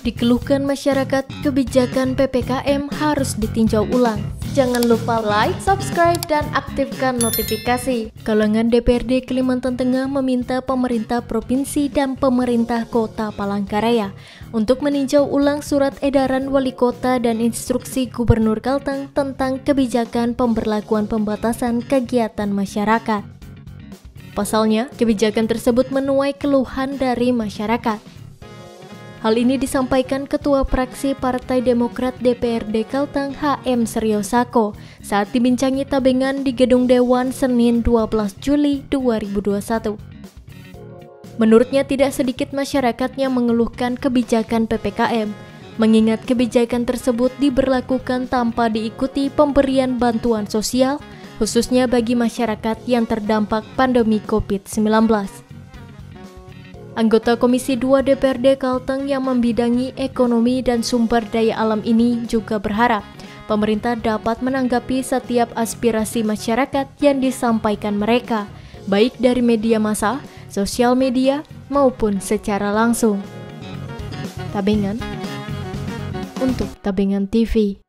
Dikeluhkan masyarakat, kebijakan PPKM harus ditinjau ulang. Jangan lupa like, subscribe, dan aktifkan notifikasi. Kalangan DPRD Kalimantan Tengah meminta pemerintah provinsi dan pemerintah kota Palangkaraya untuk meninjau ulang surat edaran wali kota dan instruksi Gubernur Kalteng tentang kebijakan pemberlakuan pembatasan kegiatan masyarakat. Pasalnya, kebijakan tersebut menuai keluhan dari masyarakat. Hal ini disampaikan Ketua Fraksi Partai Demokrat DPRD Kalteng HM Seryosako saat dibincangi Tabengan di Gedung Dewan Senin 12 Juli 2021. Menurutnya tidak sedikit masyarakat yang mengeluhkan kebijakan PPKM, mengingat kebijakan tersebut diberlakukan tanpa diikuti pemberian bantuan sosial, khususnya bagi masyarakat yang terdampak pandemi COVID-19. Anggota Komisi 2 DPRD Kalteng yang membidangi ekonomi dan sumber daya alam ini juga berharap pemerintah dapat menanggapi setiap aspirasi masyarakat yang disampaikan mereka, baik dari media massa, sosial media, maupun secara langsung. Tabengan untuk Tabengan TV.